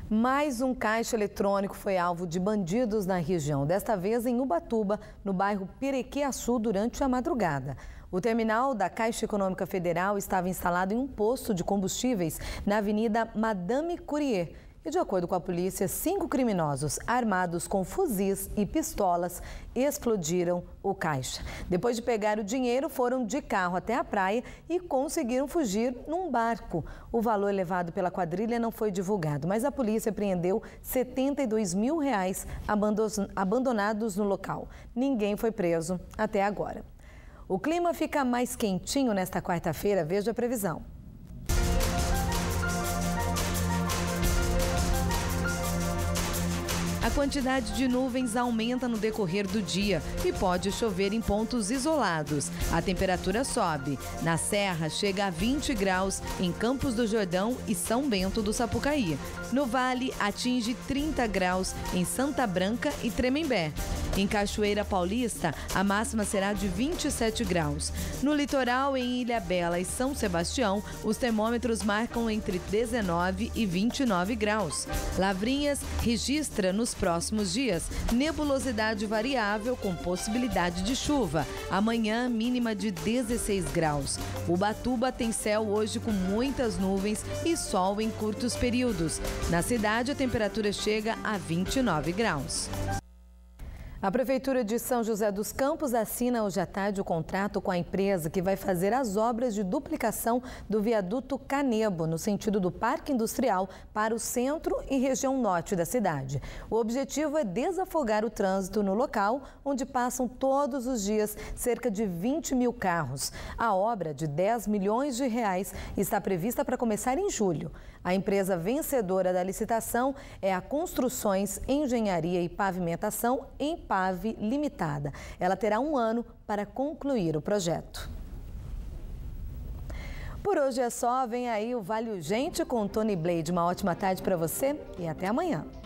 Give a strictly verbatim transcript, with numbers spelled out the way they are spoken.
Mais um caixa eletrônico foi alvo de bandidos na região, desta vez em Ubatuba, no bairro Perequiaçu, durante a madrugada. O terminal da Caixa Econômica Federal estava instalado em um posto de combustíveis na Avenida Madame Courier. E, de acordo com a polícia, cinco criminosos armados com fuzis e pistolas explodiram o caixa. Depois de pegar o dinheiro, foram de carro até a praia e conseguiram fugir num barco. O valor levado pela quadrilha não foi divulgado, mas a polícia apreendeu setenta e dois mil reais abandonados no local. Ninguém foi preso até agora. O clima fica mais quentinho nesta quarta-feira, veja a previsão. A quantidade de nuvens aumenta no decorrer do dia e pode chover em pontos isolados. A temperatura sobe. Na Serra, chega a vinte graus em Campos do Jordão e São Bento do Sapucaí. No Vale, atinge trinta graus em Santa Branca e Tremembé. Em Cachoeira Paulista, a máxima será de vinte e sete graus. No litoral, em Ilhabela e São Sebastião, os termômetros marcam entre dezenove e vinte e nove graus. Lavrinhas registra nos próximos dias nebulosidade variável com possibilidade de chuva. Amanhã, mínima de dezesseis graus. Ubatuba tem céu hoje com muitas nuvens e sol em curtos períodos. Na cidade, a temperatura chega a vinte e nove graus. A Prefeitura de São José dos Campos assina hoje à tarde o contrato com a empresa que vai fazer as obras de duplicação do viaduto Canebo, no sentido do Parque Industrial para o centro e região norte da cidade. O objetivo é desafogar o trânsito no local, onde passam todos os dias cerca de vinte mil carros. A obra, de dez milhões de reais, está prevista para começar em julho. A empresa vencedora da licitação é a Construções, Engenharia e Pavimentação em Pave Limitada. Ela terá um ano para concluir o projeto. Por hoje é só, vem aí o Vale Urgente com Tony Blade. Uma ótima tarde para você e até amanhã.